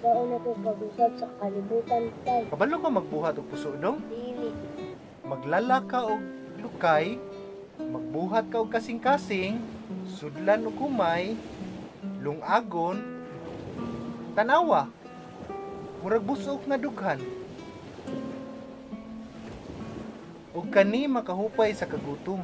Daon na ko pag-usap sa kalibutan, tay. Kabalo ka magbuhat og puso dong? Dili. Maglala ka og lukay, magbuhat ka og kasing-kasing, sudlan og humay, lungagon, tanawa. Murag busog nga dughan. Ug kani makahupay sa kagutom.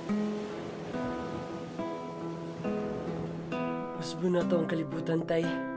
Mas na to ang kalibutan, tay.